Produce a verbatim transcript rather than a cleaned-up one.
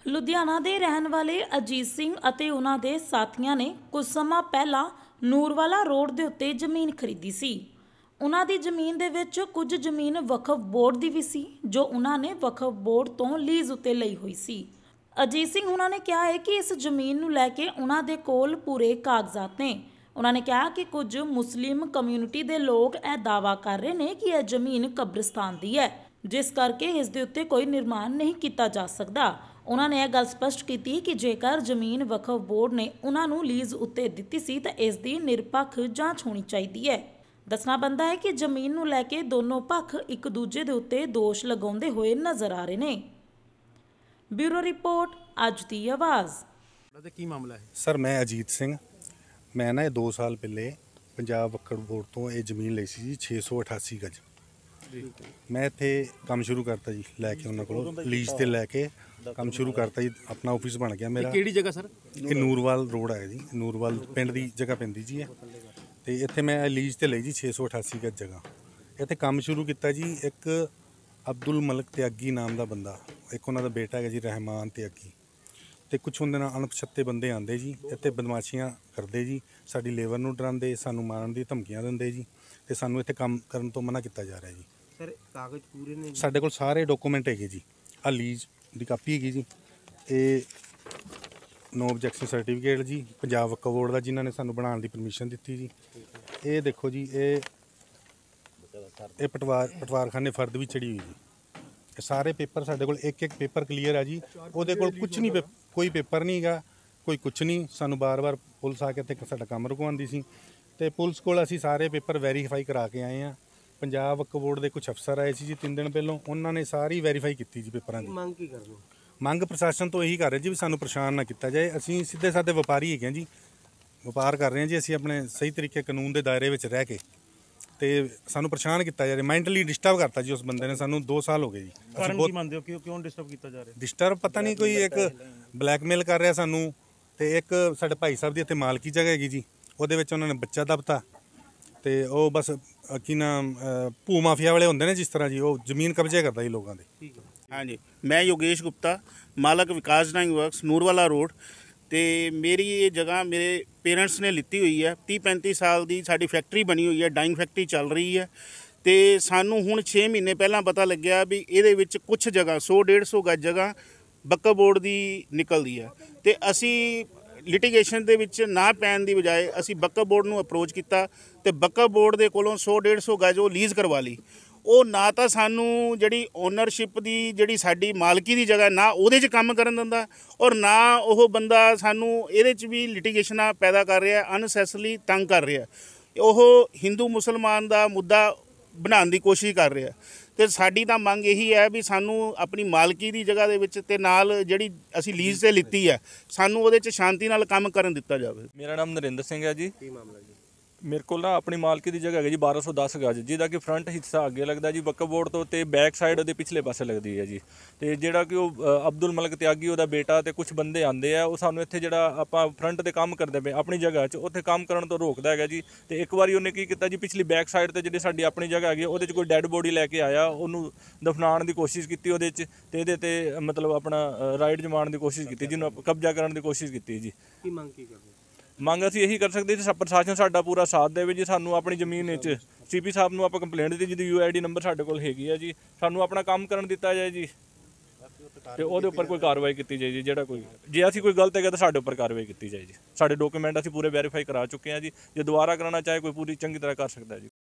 ਲੁਧਿਆਣਾ ਦੇ ਰਹਿਣ ਵਾਲੇ ਅਜੀਤ ਸਿੰਘ ਅਤੇ ਉਹਨਾਂ ਦੇ ਸਾਥੀਆਂ ਨੇ ਕੁਝ ਸਮਾਂ ਪਹਿਲਾਂ ਨੂਰਵਾਲਾ ਰੋਡ ਦੇ ਉੱਤੇ ਜ਼ਮੀਨ ਖਰੀਦੀ ਸੀ। ਉਹਨਾਂ ਦੀ ਜ਼ਮੀਨ ਦੇ ਵਿੱਚ ਕੁਝ ਜ਼ਮੀਨ ਵਕਫ ਬੋਰਡ ਦੀ ਵੀ ਸੀ ਜੋ ਉਹਨਾਂ ਨੇ ਵਕਫ ਬੋਰਡ ਤੋਂ ਲੀਜ਼ ਉੱਤੇ ਲਈ ਹੋਈ ਸੀ। ਅਜੀਤ ਸਿੰਘ ਉਹਨਾਂ ਨੇ ਕਿਹਾ ਹੈ ਕਿ ਇਸ ਜ਼ਮੀਨ ਨੂੰ ਲੈ ਕੇ ਉਹਨਾਂ ਦੇ ਕੋਲ ਪੂਰੇ ਕਾਗਜ਼ਾਤ ਨੇ। ਉਹਨਾਂ ਨੇ ਕਿਹਾ ਕਿ ਕੁਝ ਮੁਸਲਿਮ ਕਮਿਊਨਿਟੀ ਦੇ ਲੋਕ ਇਹ ਦਾਅਵਾ ਕਰ ਰਹੇ ਨੇ ਕਿ ਇਹ ਜ਼ਮੀਨ ਕਬਰਿਸਤਾਨ ਦੀ ਹੈ, ਜਿਸ ਕਰਕੇ ਇਸ ਦੇ ਉੱਤੇ ਕੋਈ ਨਿਰਮਾਣ ਨਹੀਂ ਕੀਤਾ ਜਾ ਸਕਦਾ। ਉਹਨਾਂ ਨੇ ਇਹ ਗੱਲ ਸਪਸ਼ਟ ਕੀਤੀ ਕਿ ਜੇਕਰ ਜ਼ਮੀਨ ਵਕਫ ਬੋਰਡ ਨੇ ਉਹਨਾਂ ਨੂੰ ਲੀਜ਼ ਉੱਤੇ ਦਿੱਤੀ ਸੀ ਤਾਂ ਇਸ ਦੀ ਨਿਰਪੱਖ ਜਾਂਚ ਹੋਣੀ ਚਾਹੀਦੀ ਹੈ। ਦੱਸਣਾ ਬਣਦਾ ਹੈ ਕਿ ਜ਼ਮੀਨ ਨੂੰ ਲੈ ਕੇ ਦੋਨੋਂ ਪੱਖ ਇੱਕ ਦੂਜੇ ਦੇ ਉੱਤੇ ਦੋਸ਼ ਲਗਾਉਂਦੇ ਹੋਏ ਨਜ਼ਰ ਆ ਰਹੇ ਨੇ। ਬਿਊਰੋ ਰਿਪੋर्ट ਅੱਜ ਦੀ ਆਵਾਜ਼। ਕੀ ਮਾਮਲਾ ਹੈ ਸਰ? ਮੈਂ ਅਜੀਤ ਸਿੰਘ, ਮੈਂ ਨਾ ਇਹ ਦੋ ਸਾਲ ਪਹਿਲੇ ਪੰਜਾਬ ਵਕਫ ਬੋਰਡ ਤੋਂ ਇਹ ਜ਼ਮੀਨ ਲਈ ਸੀ ਜੀ ਛੇ ਸੌ ਅਠਾਸੀ ਗਜ। ਮੈਂ ਇੱਥੇ ਕੰਮ ਸ਼ੁਰੂ ਕਰਤਾ ਜੀ, ਲੈ ਕੇ ਉਹਨਾਂ ਕੋਲੋਂ ਲੀਜ਼ ਤੇ ਲੈ ਕੇ ਕੰਮ ਸ਼ੁਰੂ ਕਰਤਾ ਜੀ। ਆਪਣਾ ਆਫਿਸ ਬਣ ਗਿਆ ਮੇਰਾ। ਕਿਹੜੀ ਜਗ੍ਹਾ ਸਰ? ਇਹ ਨੂਰਵਾਲ ਰੋਡ ਹੈ ਜੀ, ਨੂਰਵਾਲ ਪਿੰਡ ਦੀ ਜਗ੍ਹਾ ਪੈਂਦੀ ਜੀ ਹੈ। ਤੇ ਇੱਥੇ ਮੈਂ ਲੀਜ਼ ਤੇ ਲਈ ਜੀ ਛੇ ਸੌ ਅਠਾਸੀ ਗਜ ਜਗ੍ਹਾ। ਇੱਥੇ ਕੰਮ ਸ਼ੁਰੂ ਕੀਤਾ ਜੀ ਇੱਕ ਅਬਦੁਲ ਮਲਕ ਤਿਆਗੀ ਨਾਮ ਦਾ ਬੰਦਾ, ਇੱਕ ਉਹਨਾਂ ਦਾ ਬੇਟਾ ਹੈਗਾ ਜੀ ਰਹਿਮਾਨ ਤਿਆਗੀ, ਤੇ ਕੁਛ ਉਹਦੇ ਨਾਲ ਅਣਪਛਾਤੇ ਬੰਦੇ ਆਉਂਦੇ ਜੀ, ਇੱਥੇ ਬਦਮਾਸ਼ੀਆਂ ਕਰਦੇ ਜੀ, ਸਾਡੀ ਲੇਬਰ ਨੂੰ ਡਰਾਉਂਦੇ, ਸਾਨੂੰ ਮਾਰਨ ਦੀ ਧਮਕੀਆਂ ਦਿੰਦੇ ਜੀ, ਤੇ ਸਾਨੂੰ ਇੱਥੇ ਕੰਮ ਕਰਨ ਤੋਂ ਮਨਾ ਕੀਤਾ ਜਾ ਰਿਹਾ ਜੀ। ਸਰ ਕਾਗਜ਼ ਪੂਰੇ ਨੇ? ਸਾਡੇ ਕੋਲ ਸਾਰੇ ਡਾਕੂਮੈਂਟ ਹੈਗੇ ਜੀ। ਆ ਲੀਜ਼ ਦੀ ਕਾਪੀ ਹੈਗੀ ਜੀ, ਇਹ ਨੋ ਆਬਜੈਕਸ਼ਨ ਸਰਟੀਫਿਕੇਟ ਜੀ ਪੰਜਾਬ ਵਕਫ ਬੋਰਡ ਦਾ, ਜਿਨ੍ਹਾਂ ਨੇ ਸਾਨੂੰ ਬਣਾਉਣ ਦੀ ਪਰਮਿਸ਼ਨ ਦਿੱਤੀ ਜੀ। ਇਹ ਦੇਖੋ ਜੀ, ਇਹ ਇਹ ਪਟਵਾਰ ਪਟਵਾਰਖਾਨੇ ਫਰਦ ਵੀ ਚੜੀ ਹੋਈ ਜੀ। ਇਹ ਸਾਰੇ ਪੇਪਰ ਸਾਡੇ ਕੋਲ, ਇੱਕ ਇੱਕ ਪੇਪਰ ਕਲੀਅਰ ਆ ਜੀ। ਉਹਦੇ ਕੋਲ ਕੁਝ ਨਹੀਂ, ਕੋਈ ਪੇਪਰ ਨਹੀਂ ਹੈਗਾ, ਕੋਈ ਕੁਝ ਨਹੀਂ। ਸਾਨੂੰ ਬਾਰ-ਬਾਰ ਪੁਲਿਸ ਆ ਕੇ ਇੱਥੇ ਸਾਡਾ ਕੰਮ ਰੁਕਵਾਉਂਦੀ ਸੀ, ਤੇ ਪੁਲਿਸ ਕੋਲ ਅਸੀਂ ਸਾਰੇ ਪੇਪਰ ਵੈਰੀਫਾਈ ਕਰਾ ਕੇ ਆਏ ਹਾਂ। ਪੰਜਾਬ ਵਕਫ ਬੋਰਡ ਦੇ ਕੁਝ ਅਫਸਰ ਆਏ ਸੀ ਜੀ ਤਿੰਨ ਦਿਨ ਪਹਿਲਾਂ, ਉਹਨਾਂ ਨੇ ਸਾਰੀ ਵੈਰੀਫਾਈ ਕੀਤੀ ਜੀ ਪੇਪਰਾਂ ਦੀ। ਮੰਗ ਕੀ ਕਰਦੇ ਹੋ? ਮੰਗ ਪ੍ਰਸ਼ਾਸਨ ਤੋਂ ਇਹੀ ਕਰ ਰਹੇ ਜੀ ਵੀ ਸਾਨੂੰ ਪਰੇਸ਼ਾਨ ਨਾ ਕੀਤਾ ਜਾਏ। ਅਸੀਂ ਸਿੱਧੇ ਸਾਦੇ ਵਪਾਰੀ ਹੈਗੇ ਜੀ, ਵਪਾਰ ਕਰ ਰਹੇ ਹਾਂ ਜੀ ਅਸੀਂ ਆਪਣੇ ਸਹੀ ਤਰੀਕੇ ਕਾਨੂੰਨ ਦੇ ਦਾਇਰੇ ਵਿੱਚ ਰਹਿ ਕੇ, ਤੇ ਸਾਨੂੰ ਪਰੇਸ਼ਾਨ ਕੀਤਾ ਜਾ ਰਿਹਾ। ਮੈਂਟਲੀ ਡਿਸਟਰਬ ਕਰਤਾ ਜੀ ਉਸ ਬੰਦੇ ਨੇ ਸਾਨੂੰ। ਦੋ ਸਾਲ ਹੋ ਗਏ ਜੀ। ਕਾਰਨ ਕੀ ਮੰਨਦੇ ਹੋ ਕਿ ਕਿਉਂ ਡਿਸਟਰਬ ਕੀਤਾ ਜਾ ਰਿਹਾ? ਡਿਸਟਰਬ ਪਤਾ ਨਹੀਂ, ਕੋਈ ਇੱਕ ਬਲੈਕਮੇਲ ਕਰ ਰਿਹਾ ਸਾਨੂੰ, ਤੇ ਇੱਕ ਸਾਡੇ ਭਾਈ ਸਾਹਿਬ ਦੀ ਇੱਥੇ ਮਾਲਕੀ ਜਗ੍ਹਾ ਹੈਗੀ ਜੀ, ਉਹਦੇ ਵਿੱਚ ਉਹਨਾਂ ਨੇ ਬੱਚਾ ਦਬਤਾ, ਤੇ ਉਹ ਬਸ ਕੀ ਨਾਮ ਭੂ ਮਾਫੀਆ ਵਾਲੇ ਹੁੰਦੇ ਨੇ ਜਿਸ ਤਰ੍ਹਾਂ ਜੀ, ਉਹ ਜ਼ਮੀਨ ਕਬਜ਼ੇ ਕਰਦਾ ਜੀ ਲੋਕਾਂ ਦੇ। हाँ जी, मैं योगेश गुप्ता, मालक Vikas dyeing works Nurwala road. तो मेरी ये जगह मेरे पेरेंट्स ने लिती हुई है। तीह पैंती साल की साड़ी फैक्ट्री बनी हुई है, डाइंग फैक्ट्री चल रही है। तो सानू हुण छे महीने पहला पता लग्या भी ये कुछ जगह सौ डेढ़ सौ गज जगह वक्फ बोर्ड की निकलती है। तो असी लिटिगेशन ਦੇ ਵਿੱਚ ਨਾ ਪੈਣ ਦੀ ਬਜਾਏ ਅਸੀਂ ਵਕਫ ਬੋਰਡ ਨੂੰ ਅਪਰੋਚ ਕੀਤਾ, ਤੇ ਵਕਫ ਬੋਰਡ ਦੇ ਕੋਲੋਂ ਸੌ ਡੇਢ ਸੌ ਗਜ ਉਹ ਲੀਜ਼ ਕਰਵਾ ਲਈ। ਉਹ ਨਾ ਤਾਂ ਸਾਨੂੰ ਜਿਹੜੀ ਓਨਰਸ਼ਿਪ ਦੀ ਜਿਹੜੀ ਸਾਡੀ ਮਾਲਕੀ ਦੀ ਜਗ੍ਹਾ ਨਾ ਉਹਦੇ 'ਚ ਕੰਮ ਕਰਨ ਦਿੰਦਾ, ਔਰ ਨਾ ਉਹ ਬੰਦਾ ਸਾਨੂੰ ਇਹਦੇ 'ਚ ਵੀ ਲਿਟੀਗੇਸ਼ਨਾਂ ਪੈਦਾ ਕਰ ਰਿਹਾ, ਅਨਸੈਸਰਲੀ ਤੰਗ ਕਰ ਰਿਹਾ। ਉਹ ਹਿੰਦੂ ਮੁਸਲਮਾਨ ਦਾ ਮੁੱਦਾ ਬਣਾਉਣ ਦੀ ਕੋਸ਼ਿਸ਼ ਕਰ ਰਿਹਾ। ਤੇ ਸਾਡੀ ਤਾਂ ਮੰਗ ਇਹੀ ਹੈ ਵੀ ਸਾਨੂੰ ਆਪਣੀ ਮਾਲਕੀ ਦੀ ਜਗ੍ਹਾ ਦੇ ਵਿੱਚ ਤੇ ਨਾਲ ਜਿਹੜੀ ਅਸੀਂ ਲੀਜ਼ ਤੇ ਲਿੱਤੀ ਹੈ, ਸਾਨੂੰ ਉਹਦੇ 'ਚ ਸ਼ਾਂਤੀ ਨਾਲ ਕੰਮ ਕਰਨ ਦਿੱਤਾ ਜਾਵੇ। ਮੇਰਾ ਨਾਮ ਨਰਿੰਦਰ ਸਿੰਘ ਹੈ ਜੀ। ਕੀ ਮਾਮਲਾ ਜੀ? ਮੇਰੇ ਕੋਲ ਨਾ ਆਪਣੀ ਮਾਲਕੀ ਦੀ ਜਗ੍ਹਾ ਹੈਗੀ ਜੀ ਬਾਰਾਂ ਸੌ ਦਸ ਗਜ, ਜਿਹਦਾ ਕਿ ਫਰੰਟ ਹਿੱਸਾ ਅੱਗੇ ਲੱਗਦਾ ਜੀ ਵਕਫ ਬੋਰਡ ਤੋਂ, ਤੇ ਬੈਕ ਸਾਈਡ ਉਹਦੇ ਪਿਛਲੇ ਪਾਸੇ ਲੱਗਦੀ ਹੈ ਜੀ। ਤੇ ਜਿਹੜਾ ਕਿ ਉਹ ਅਬਦੁਲ ਮਲਕ ਤਿਆਗੀ ਉਹਦਾ ਬੇਟਾ ਤੇ ਕੁਝ ਬੰਦੇ ਆਉਂਦੇ ਆ, ਉਹ ਸਾਨੂੰ ਇੱਥੇ ਜਿਹੜਾ ਆਪਾਂ ਫਰੰਟ ਤੇ ਕੰਮ ਕਰਦੇ ਪਏ ਆਪਣੀ ਜਗ੍ਹਾ 'ਚ, ਉੱਥੇ ਕੰਮ ਕਰਨ ਤੋਂ ਰੋਕਦਾ ਹੈਗਾ ਜੀ। ਤੇ ਇੱਕ ਵਾਰੀ ਉਹਨੇ ਕੀ ਕੀਤਾ ਜੀ, ਪਿਛਲੀ ਬੈਕ ਸਾਈਡ ਤੇ ਜਿਹੜੀ ਸਾਡੀ ਆਪਣੀ ਜਗ੍ਹਾ ਹੈਗੀ ਉਹਦੇ 'ਚ ਕੋਈ ਡੈੱਡ ਬੋਡੀ ਲੈ ਕੇ ਆਇਆ, ਉਹਨੂੰ ਦਫਨਾਉਣ ਦੀ ਕੋਸ਼ਿਸ਼ ਕੀਤੀ ਉਹਦੇ 'ਚ, ਤੇ ਇਹਦੇ ਤੇ ਮਤਲਬ ਆਪਣਾ ਰਾਈਟ ਜਮਾਉਣ ਦੀ ਕੋਸ਼ਿਸ਼ ਕੀਤੀ, ਜਿਹਨੂੰ ਕਬਜ਼ਾ ਕਰਨ ਦੀ ਕੋਸ਼ਿਸ਼ ਕੀਤੀ ਜੀ। ਕੀ ਮੰਗ ਕੀ ਕਰਦੇ? ਮੰਗ ਅਸੀਂ ਇਹੀ ਕਰ ਸਕਦੇ ਜੀ ਪ੍ਰਸ਼ਾਸਨ ਸਾਡਾ ਪੂਰਾ ਸਾਥ ਦੇਵੇ ਜੀ। ਸਾਨੂੰ ਆਪਣੀ ਜ਼ਮੀਨ ਵਿੱਚ ਸੀਪੀ ਸਾਹਿਬ ਨੂੰ ਆਪਾਂ ਕੰਪਲੇਂਟ ਦਿੱਤੀ, ਜਿਹਦੀ ਯੂ ਆਈ ਡੀ ਨੰਬਰ ਸਾਡੇ ਕੋਲ ਹੈਗੀ ਹੈ ਜੀ। ਸਾਨੂੰ ਆਪਣਾ ਕੰਮ ਕਰਨ ਦਿੱਤਾ ਜਾਏ ਜੀ, ਤੇ ਉਹਦੇ ਉੱਪਰ ਕੋਈ ਕਾਰਵਾਈ ਕੀਤੀ ਜਾਏ ਜੀ। ਜਿਹੜਾ ਕੋਈ ਜੇ ਅਸੀਂ ਕੋਈ ਗਲਤ ਹੈਗਾ ਤਾਂ ਸਾਡੇ ਉੱਪਰ ਕਾਰਵਾਈ ਕੀਤੀ ਜਾਏ ਜੀ। ਸਾਡੇ ਡਾਕੂਮੈਂਟ ਅਸੀਂ ਪੂਰੇ ਵੈਰੀਫਾਈ ਕਰਾ ਚੁੱਕੇ ਹਾਂ ਜੀ। ਜੇ ਦੁਬਾਰਾ ਕਰਾਉਣਾ ਚਾਹੇ ਕੋਈ ਪੂਰੀ ਚੰਗੀ ਤਰ੍ਹਾਂ ਕਰ ਸਕਦਾ ਜੀ।